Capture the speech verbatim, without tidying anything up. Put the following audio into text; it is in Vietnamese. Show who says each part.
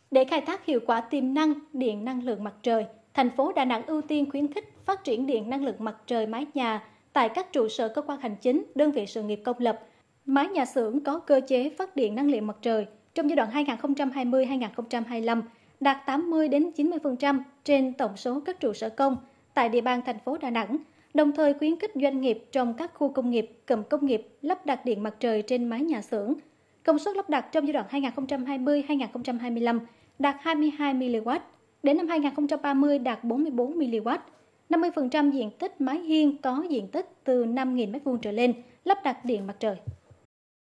Speaker 1: Để khai thác hiệu quả tiềm năng điện năng lượng mặt trời, thành phố Đà Nẵng ưu tiên khuyến khích phát triển điện năng lượng mặt trời mái nhà tại các trụ sở cơ quan hành chính, đơn vị sự nghiệp công lập, mái nhà xưởng có cơ chế phát điện năng lượng mặt trời trong giai đoạn hai nghìn không trăm hai mươi đến hai nghìn không trăm hai mươi lăm đạt tám mươi đến chín mươi phần trăm trên tổng số các trụ sở công tại địa bàn thành phố Đà Nẵng, đồng thời khuyến khích doanh nghiệp trong các khu công nghiệp, cụm công nghiệp lắp đặt điện mặt trời trên mái nhà xưởng. Công suất lắp đặt trong giai đoạn hai nghìn không trăm hai mươi đến hai nghìn không trăm hai mươi lăm đạt hai mươi hai mê ga oát, đến năm hai nghìn không trăm ba mươi đạt bốn mươi bốn mê ga oát. năm mươi phần trăm diện tích mái hiên có diện tích từ năm nghìn mét vuông trở lên lắp đặt điện mặt trời.